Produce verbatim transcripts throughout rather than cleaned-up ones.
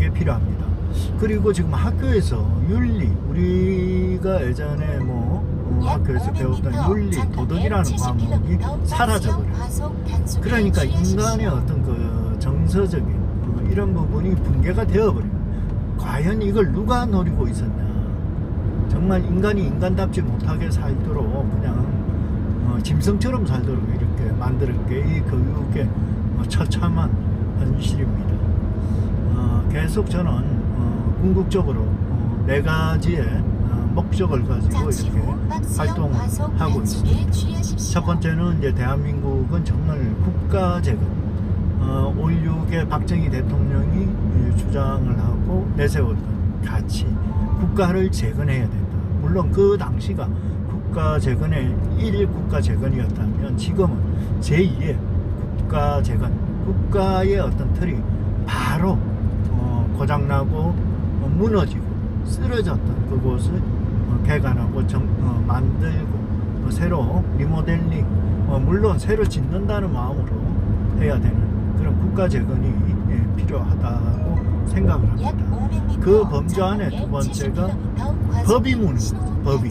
그게 필요합니다. 그리고 지금 학교에서 윤리, 우리가 예전에 뭐 어, 학교에서 배웠던 윤리, 도덕이라는 과목이 사라져버려요. 그러니까 인간의 어떤 그 정서적인 어, 이런 부분이 붕괴가 되어버려요. 과연 이걸 누가 노리고 있었냐. 정말 인간이 인간답지 못하게 살도록 그냥 어, 짐승처럼 살도록 이렇게 만들었게 이 교육의 어, 처참한 현실입니다. 어, 계속 저는 어, 궁극적으로 어, 네 가지의 어, 목적을 가지고 이렇게 활동을 하고 있습니다. 첫 번째는 이제 대한민국은 정말 국가재건, 어, 오일육의 박정희 대통령이 주장을 하고 내세웠던 가치, 국가를 재건해야 된다. 물론 그 당시가 국가 재건의 일 국가 재건이었다면 지금은 제이의 국가 재건, 국가의 어떤 틀이 바로 어, 고장나고 어, 무너지고 쓰러졌던 그곳을 어, 개간하고 정, 어, 만들고 어, 새로 리모델링, 어, 물론 새로 짓는다는 마음으로 해야 되는 그런 국가 재건이 예, 필요하다고 생각을 합니다. 그 범주 안에 두 번째가 법이문입니다. 법이.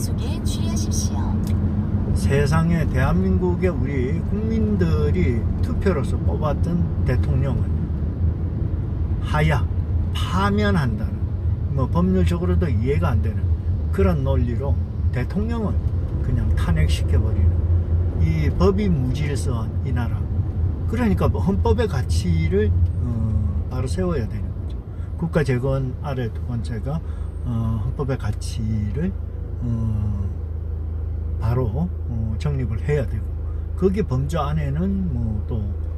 세상에 대한민국의 우리 국민들이 투표로서 뽑았던 대통령은 하야, 파면한다는, 뭐 법률적으로도 이해가 안 되는 그런 논리로 대통령을 그냥 탄핵시켜버리는 이 법이 무질서한 이 나라. 그러니까 헌법의 가치를 어, 바로 세워야 되는 거죠. 국가재건 아래 두 번째가 어, 헌법의 가치를 어, 바로 어, 정립을 해야 되고, 거기 범주 안에는 뭐 또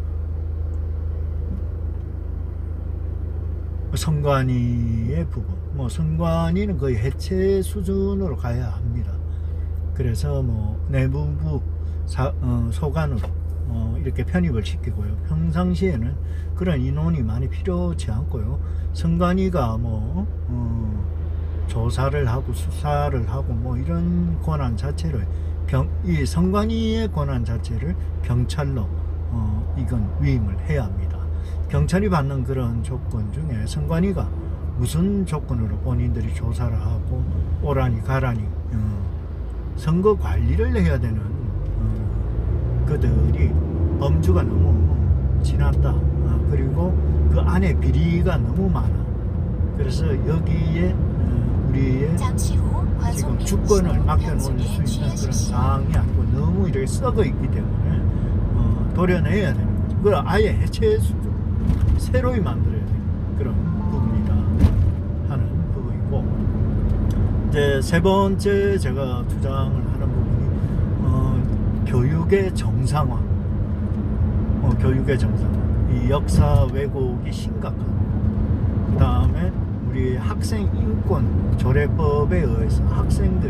선관위의 부분, 뭐 선관위는 거의 해체 수준으로 가야 합니다. 그래서 뭐 내부부 사, 어, 소관으로 어, 이렇게 편입을 시키고요. 평상시에는 그런 인원이 많이 필요치 않고요. 선관위가 뭐 어, 조사를 하고 수사를 하고 뭐 이런 권한 자체를 경, 이 선관위의 권한 자체를 경찰로 어, 이건 위임을 해야 합니다. 경찰이 받는 그런 조건 중에 선관위가 무슨 조건으로 본인들이 조사를 하고 오라니 가라니 어, 선거 관리를 해야 되는 어, 그들이 범주가 너무 지났다. 어, 그리고 그 안에 비리가 너무 많아. 그래서 여기에 어, 우리의 지금 주권을 맡겨놓을 수 있는 그런 상황이 아니고 너무 이렇게 썩어 있기 때문에 어, 도려내야 되는 거죠. 그걸 아예 해체 수준, 새로이 만들어야 되는 그런 부분이다 하는 부분이고, 이제 세 번째 제가 주장을 하는 부분이 어, 교육의 정상화, 어, 교육의 정상화. 이 역사 왜곡이 심각하고, 그 다음에 우리 학생 인권 조례법에 의해서 학생들이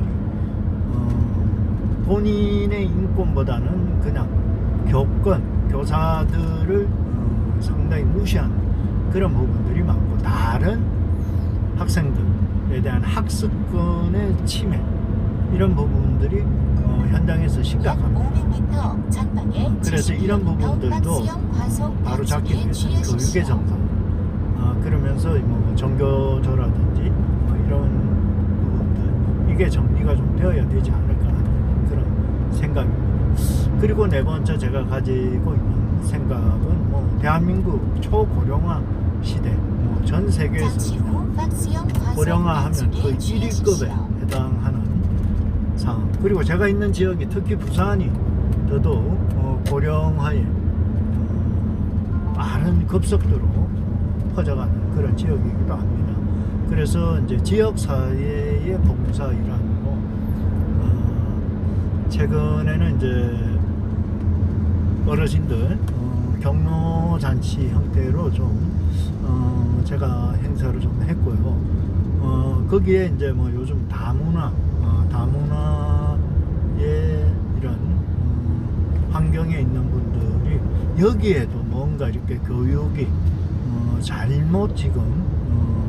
어, 본인의 인권보다는 그냥 교권, 교사들을 어, 상당히 무시하는 그런 부분들이 많고, 다른 학생들에 대한 학습권의 침해, 이런 부분들이 어, 현장에서 심각합니다. 그래서 이런 부분들도 바로 잡기 위해서 교육의 정상, 어, 그러면서 뭐 정교조라든지 뭐 이런 부분들, 이게 정리가 좀 되어야 되지 않을까 하는 그런 생각입니다. 그리고 네 번째 제가 가지고 있는 생각은 뭐 대한민국 초고령화 시대, 뭐 전 세계에서 고령화하면 거의 일 위급에 해당하는 상황. 그리고 제가 있는 지역이 특히 부산이 더더욱 어, 고령화에 어, 빠른 급속도로 퍼져가는 그런 지역이기도 합니다. 그래서 이제 지역사회의 봉사이라고 어, 최근에는 이제 어르신들 어, 경로잔치 형태로 좀 어, 제가 행사를 좀 했고요. 어, 거기에 이제 뭐 요즘 다문화, 어, 다문화의 이런 음, 환경에 있는 분들이 여기에도 뭔가 이렇게 교육이 어, 잘못 지금 어,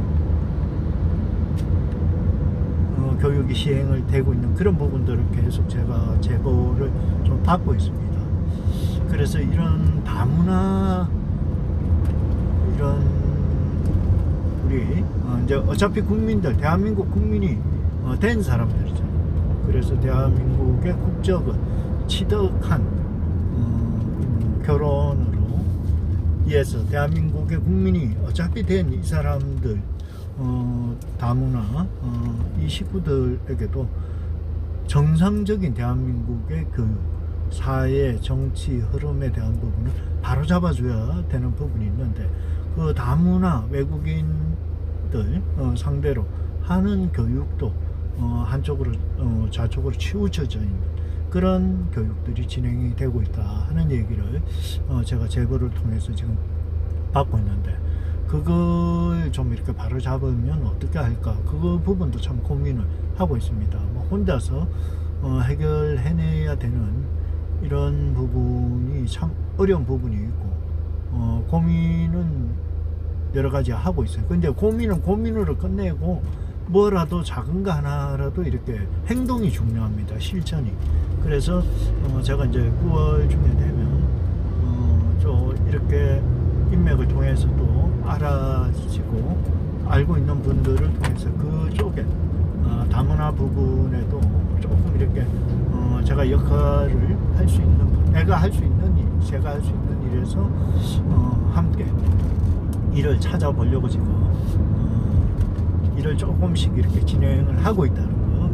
어, 교육이 시행을 되고 있는 그런 부분들을 계속 제가 제보를 좀 받고 있습니다. 그래서 이런 다문화, 이런 우리 어, 이제 어차피 국민들, 대한민국 국민이 어, 된 사람들이잖아요. 그래서 대한민국의 국적을 취득한 어, 결혼으로 이해서 대한민국의 국민이 어차피 된 이 사람들 어, 다문화 어, 이 식구들에게도 정상적인 대한민국의 교육, 사회, 정치 흐름에 대한 부분을 바로 잡아줘야 되는 부분이 있는데, 그 다문화 외국인들 어, 상대로 하는 교육도 어, 한쪽으로 어, 좌쪽으로 치우쳐져 있는 그런 교육들이 진행이 되고 있다 하는 얘기를 어, 제가 제보를 통해서 지금 받고 있는데, 그걸 좀 이렇게 바로 잡으면 어떻게 할까, 그 부분도 참 고민을 하고 있습니다. 뭐 혼자서 어, 해결해내야 되는 이런 부분이 참 어려운 부분이 있고 어, 고민은 여러 가지 하고 있어요. 근데 고민은 고민으로 끝내고 뭐라도 작은 거 하나라도 이렇게 행동이 중요합니다. 실천이. 그래서 어, 제가 이제 구월 중에 되면 어, 좀 이렇게 인맥을 통해서도 알아지고 알고 있는 분들을 통해서 그쪽에 어, 다문화 부분에도 조금 이렇게 어, 제가 역할을 할 수 있는 분, 내가 할 수 있는 일, 제가 할 수 있는 일에서 어, 함께 일을 찾아보려고 지금 어, 일을 조금씩 이렇게 진행을 하고 있다는